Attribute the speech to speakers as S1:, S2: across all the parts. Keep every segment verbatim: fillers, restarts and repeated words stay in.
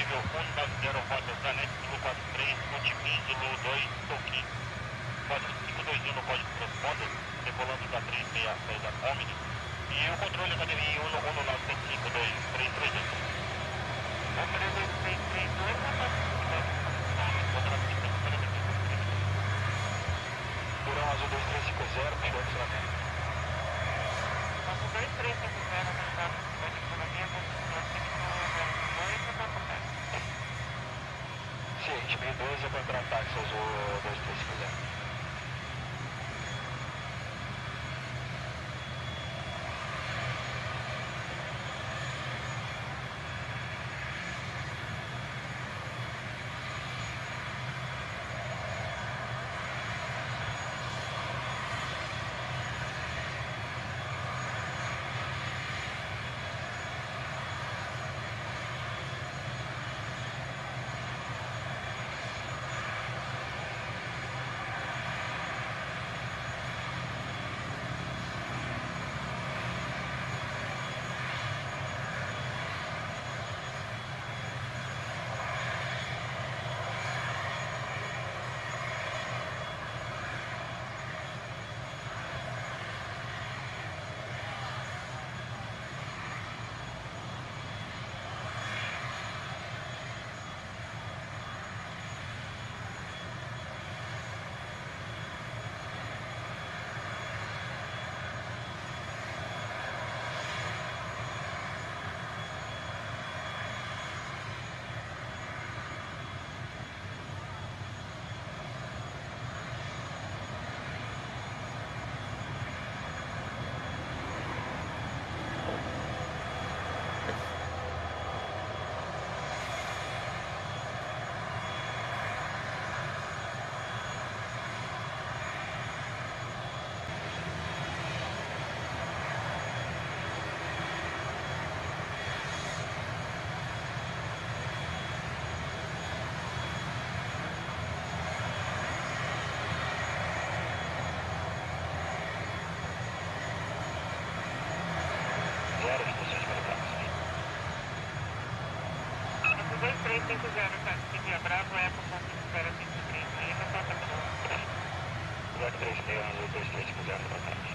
S1: nível um nove zero, rota Zanetti, Zulu quatro três, Montemim, Zulu dois, Toki. Código cinco dois um no código transponder, decolando da três seis seis da Omni. E o controle academia um no nove sete cinco dois três três dois. Operador três três dois, Durão Azul dois três cinco zero, posicionamento. Azul dois três cinco zero, posicionamento, Ciente, meio doze é contra-ataque, Azul dois três cinco zero. dois três cinco zero, tá? Seguia Bravo, Eco, zero cinco três, aí reporta para o zero três seis, Azul dois três cinco zero, boa tarde.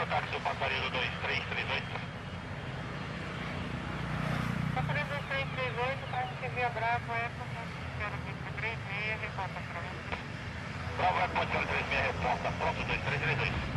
S1: táxi do Passaredo dois três três oito.
S2: Passaredo dois três três oito, carro que via Bravo, época, quero vinte e três seis, reporta para você.
S1: Bravo, época, zero três seis, reporta, pronto, dois três três oito.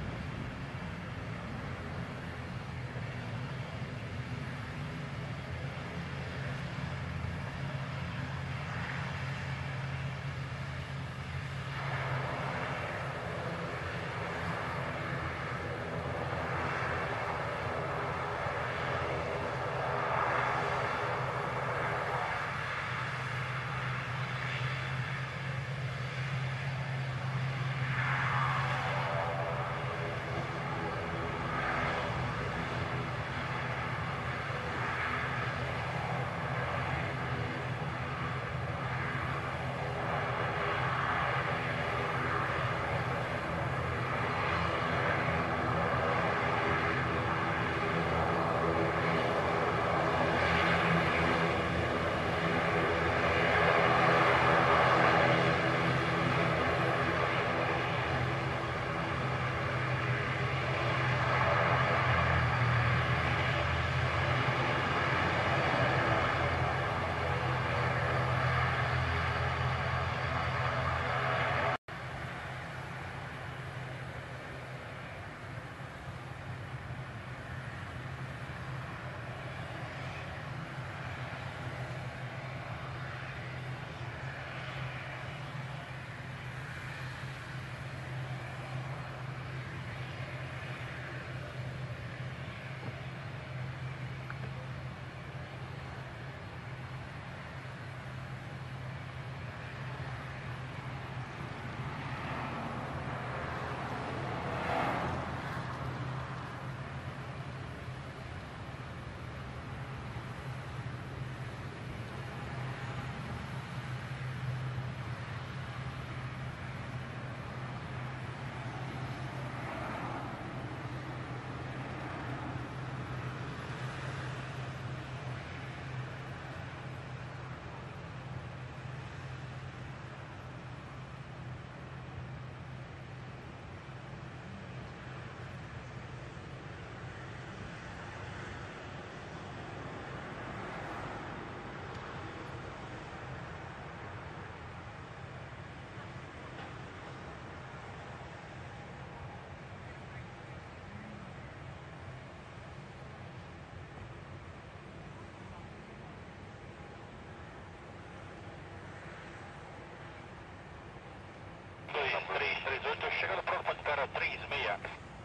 S1: dois três três oito, chegando pronto para espera três seis.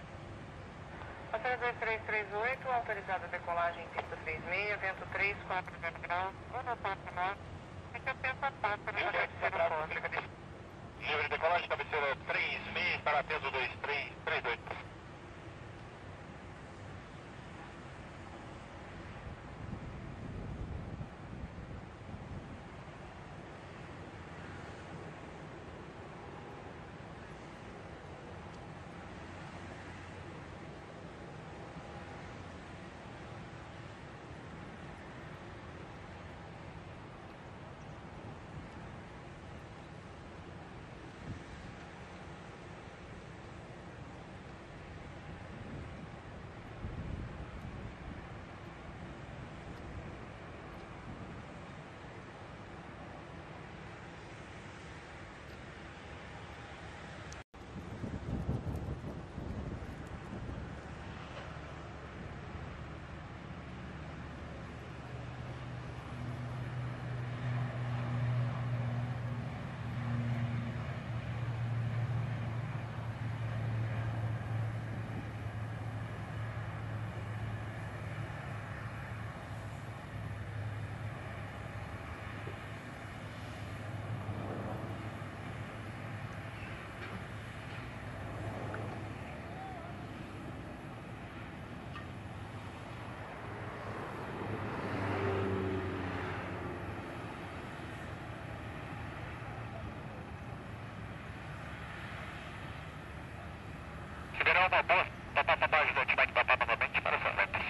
S2: Passaredo dois três três oito, autorizada a decolagem pista três seis, vento três quatro zero graus, um quatro nove, fica pensa pássaro na cabeceira oposta.
S1: Livre de decolagem, cabeceira três seis, para peso dois três três oito. Liberar uma boa, papá para baixo do Mike Papá novamente para São Lucas.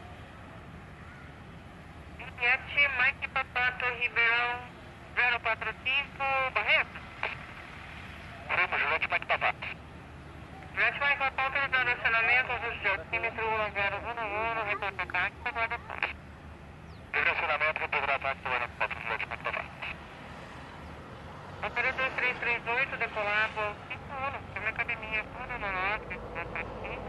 S2: Juliette, Mike Papá, Torre Ribeirão, zero quatro cinco, Barreto.
S1: Primo, Juliette, Mike Papá.
S2: Juliette, Mike Papá, autorizado acionamento. Desenvolvimento, ajuste de altímetro, zero um um, retorno ataque, aguarda.
S1: Direcionamento, retorno ataque, aguarda, aguarda.
S2: Operador três três oito, decolado, cinco um, primeira academia, tudo no norte,